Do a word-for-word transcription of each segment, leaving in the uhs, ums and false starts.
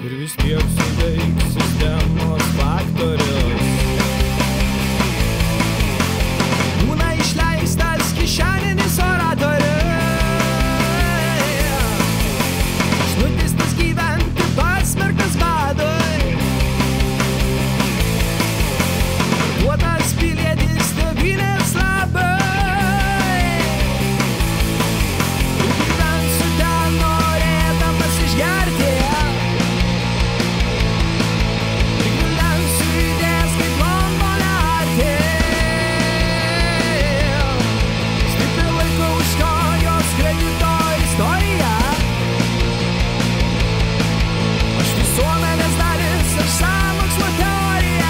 ir vis tiek suveiks sistemos faktorius. Būna išleistas kišeninis oratorius, nutistas gyventi pasmerktas badui, duotas pilietis tėvynės labai. Gyvensiu ten norėdamas išgerti, gyvensiu idėjas kaip Londone arti. Stipri laikau istorijos kredito istoriją. Aš visuomenės dalis, aš sąmokslo teorija.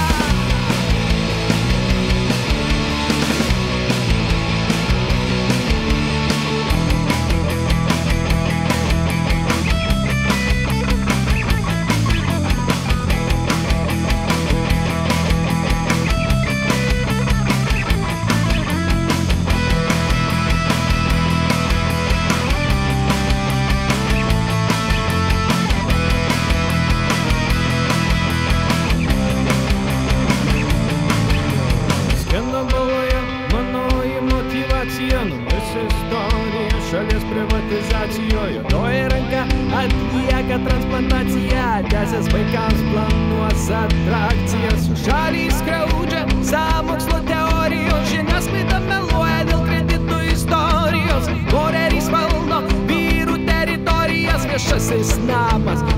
Skendo baloje manoji motyvacija, numis istorija šalies privatizacijoje. Juodoji ranka atlieka transplantaciją, tęsės vaikams planuos atrakcijas. Šalį skriaudžia sąmokslo teorijos, žiniasklaida meluoja dėl kreditų istorijos. Moterys valdo vyrų teritorijas, viešasis namas